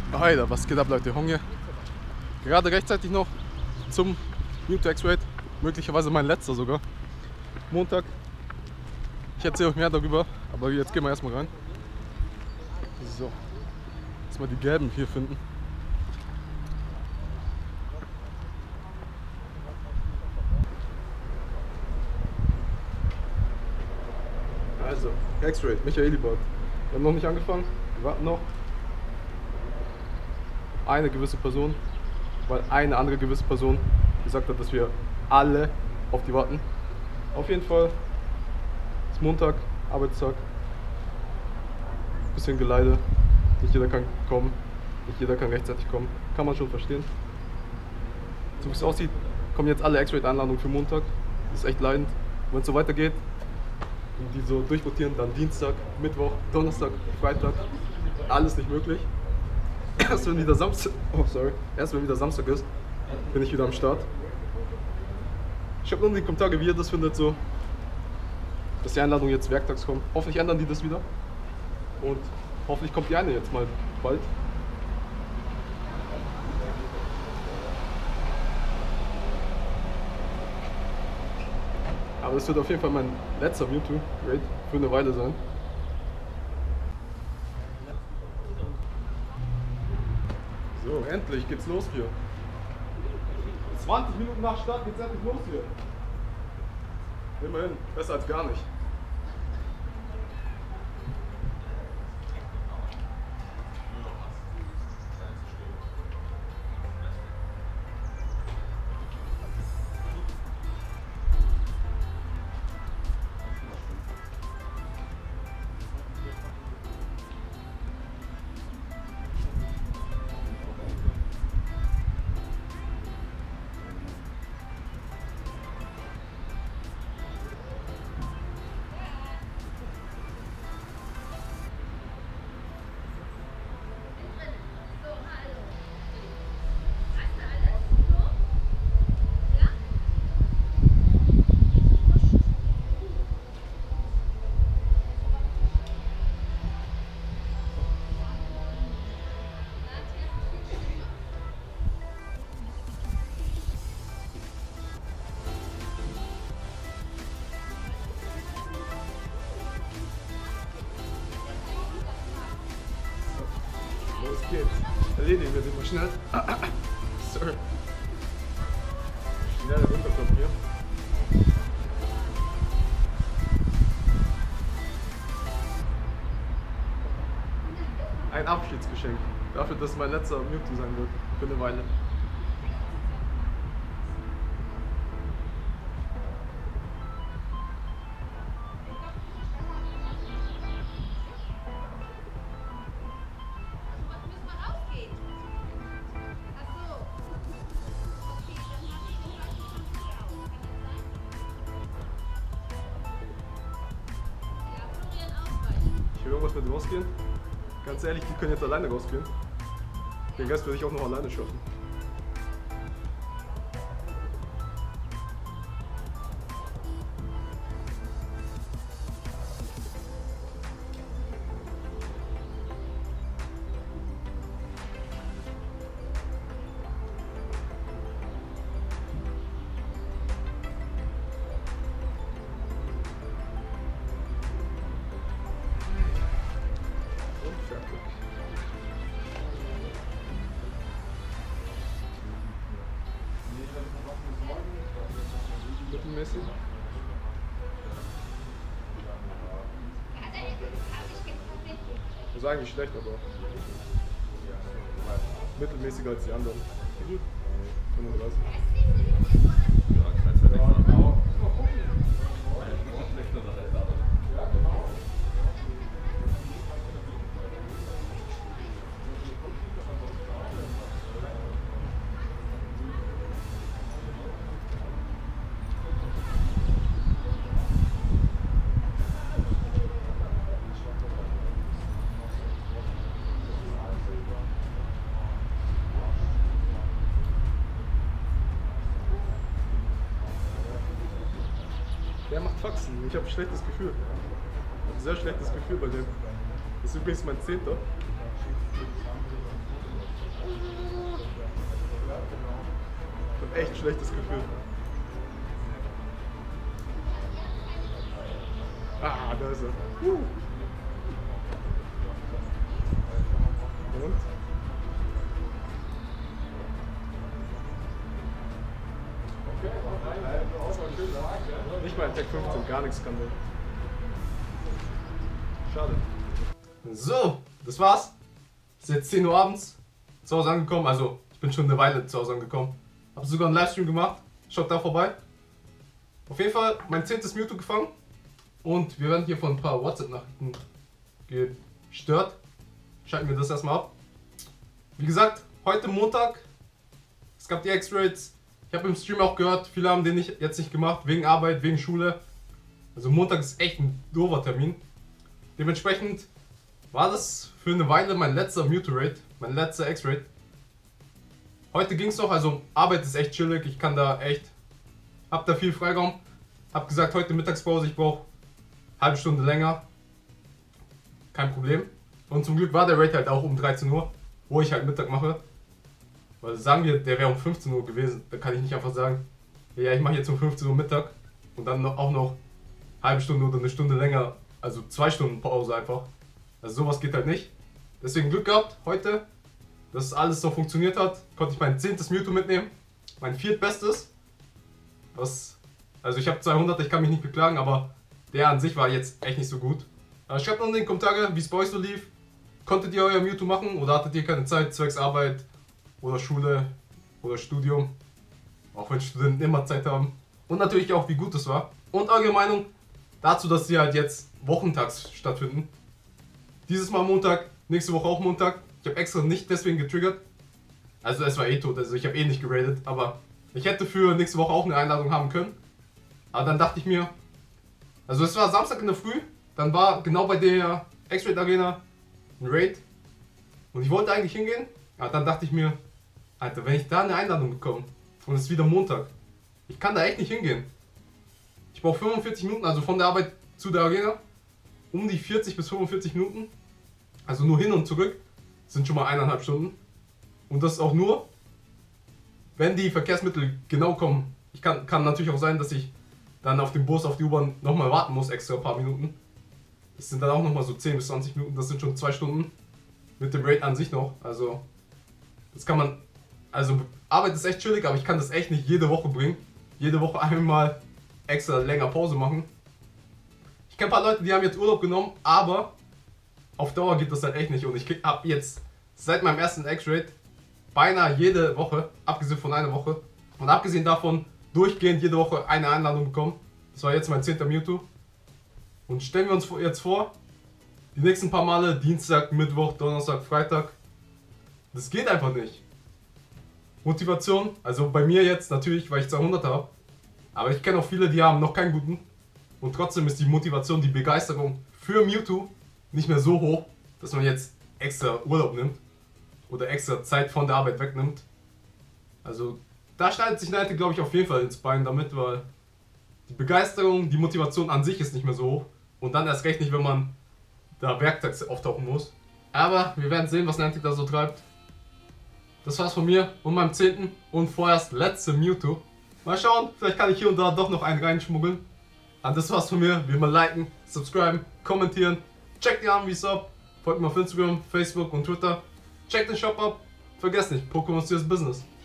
Alter, was geht ab, Leute? Hunger. Gerade rechtzeitig noch zum Mewtwo X-Raid. Möglicherweise mein letzter sogar. Montag. Ich erzähle euch mehr darüber, aber jetzt gehen wir erstmal rein. So. Erstmal die gelben hier finden. Also, X-Raid, Michaelibot. Wir haben noch nicht angefangen, wir warten noch. Eine gewisse Person, weil eine andere gewisse Person gesagt hat, dass wir alle auf die warten. Auf jeden Fall ist Montag, Arbeitstag. Bisschen Geleide. Nicht jeder kann kommen, nicht jeder kann rechtzeitig kommen. Kann man schon verstehen. So wie es aussieht, kommen jetzt alle X-Raid-Einladungen für Montag. Das ist echt leidend. Wenn es so weitergeht, und die so durchrotieren, dann Dienstag, Mittwoch, Donnerstag, Freitag, alles nicht möglich. Erst wenn wieder Samstag ist, bin ich wieder am Start. Schreibt nur in die Kommentare, wie ihr das findet, so, dass die Einladung jetzt werktags kommt. Hoffentlich ändern die das wieder. Und hoffentlich kommt die eine jetzt mal bald. Aber das wird auf jeden Fall mein letzter Mewtwo-Raid für eine Weile sein. So, endlich geht's los hier. 20 Minuten nach Start geht's endlich los hier. Immerhin, besser als gar nicht. Los geht's. Erledigen wir den mal schnell. Sorry. Schnell runterkommen hier. Ein Abschiedsgeschenk. Dafür, dass mein letzter Mewtwo sein wird. Für eine Weile. Ich will irgendwas mit rausgehen. Ganz ehrlich, die können jetzt alleine rausgehen. Den Rest würde ich auch noch alleine schaffen. Mittelmäßig. Ich muss eigentlich schlecht, aber mittelmäßiger als die anderen. 35. Der macht Faxen. Ich habe ein schlechtes Gefühl. Ein sehr schlechtes Gefühl bei dem. Das ist übrigens mein 10. echt schlechtes Gefühl. Ah, da ist er. Und? Nicht mal in Tech 15, gar nichts kann der. Schade. So, das war's. Es ist jetzt 10 Uhr abends. Zu Hause angekommen, also ich bin schon eine Weile zu Hause angekommen. Habe sogar einen Livestream gemacht. Schaut da vorbei. Auf jeden Fall mein 10. Mewtwo gefangen. Und wir werden hier von ein paar WhatsApp-Nachrichten gestört. Schalten wir das erstmal ab. Wie gesagt, heute Montag. Es gab die X-Rates. Ich habe im Stream auch gehört, viele haben den jetzt nicht gemacht, wegen Arbeit, wegen Schule. Also Montag ist echt ein doofer Termin. Dementsprechend war das für eine Weile mein letzter Mewtwo-Raid, mein letzter X-Raid. Heute ging es noch, also Arbeit ist echt chillig, ich kann da echt, hab da viel Freiraum. Hab gesagt, heute Mittagspause, ich brauche halbe Stunde länger. Kein Problem. Und zum Glück war der Raid halt auch um 13 Uhr, wo ich halt Mittag mache. Weil sagen wir, der wäre um 15 Uhr gewesen, da kann ich nicht einfach sagen, ja, ich mache jetzt um 15 Uhr Mittag und dann auch noch halbe Stunde oder eine Stunde länger, also 2 Stunden Pause einfach. Also sowas geht halt nicht. Deswegen Glück gehabt heute, dass alles so funktioniert hat. Konnte ich mein 10. Mewtwo mitnehmen, mein 4. Bestes. Also ich habe 200, ich kann mich nicht beklagen, aber der an sich war jetzt echt nicht so gut. Schreibt noch in den Kommentaren, wie es bei euch so lief. Konntet ihr euer Mewtwo machen oder hattet ihr keine Zeit, zwecks Arbeit oder Schule oder Studium? Auch wenn Studenten immer Zeit haben. Und natürlich auch, wie gut es war. Und eure Meinung dazu, dass sie halt jetzt wochentags stattfinden. Dieses Mal Montag, nächste Woche auch Montag. Ich habe extra nicht deswegen getriggert. Also es war eh tot, also ich habe eh nicht geradet. Aber ich hätte für nächste Woche auch eine Einladung haben können. Aber dann dachte ich mir, also es war Samstag in der Früh. Dann war genau bei der X-Raid Arena ein Raid. Und ich wollte eigentlich hingehen. Aber dann dachte ich mir, Alter, wenn ich da eine Einladung bekomme und es ist wieder Montag, ich kann da echt nicht hingehen. Ich brauche 45 Minuten, also von der Arbeit zu der Arena, um die 40 bis 45 Minuten, also nur hin und zurück, sind schon mal 1,5 Stunden. Und das ist auch nur, wenn die Verkehrsmittel genau kommen. Kann natürlich auch sein, dass ich dann auf den Bus, auf die U-Bahn nochmal warten muss, extra ein paar Minuten. Das sind dann auch nochmal so 10 bis 20 Minuten, das sind schon 2 Stunden mit dem Raid an sich noch. Also das kann man, also Arbeit ist echt chillig, aber ich kann das echt nicht jede Woche bringen. Jede Woche einmal extra länger Pause machen. Ich kenne ein paar Leute, die haben jetzt Urlaub genommen, aber auf Dauer geht das halt echt nicht. Und ich habe jetzt seit meinem ersten X-Raid beinahe jede Woche, abgesehen von einer Woche, und abgesehen davon durchgehend jede Woche eine Einladung bekommen. Das war jetzt mein 10. Mewtwo. Und stellen wir uns jetzt vor, die nächsten paar Male, Dienstag, Mittwoch, Donnerstag, Freitag, das geht einfach nicht. Motivation, also bei mir jetzt natürlich, weil ich 200 habe, aber ich kenne auch viele, die haben noch keinen guten. Und trotzdem ist die Motivation, die Begeisterung für Mewtwo nicht mehr so hoch, dass man jetzt extra Urlaub nimmt oder extra Zeit von der Arbeit wegnimmt. Also da schneidet sich Niantic, glaube ich, auf jeden Fall ins Bein damit, weil die Begeisterung, die Motivation an sich ist nicht mehr so hoch. Und dann erst recht nicht, wenn man da werktags auftauchen muss. Aber wir werden sehen, was Niantic da so treibt. Das war's von mir und meinem 10. und vorerst letzte Mewtwo. Mal schauen, vielleicht kann ich hier und da doch noch einen reinschmuggeln. Und das war's von mir. Wie immer liken, subscriben, kommentieren. Checkt die Arme, wie es ab. Folgt mir auf Instagram, Facebook und Twitter. Checkt den Shop ab. Vergesst nicht, Pokémon ist Business.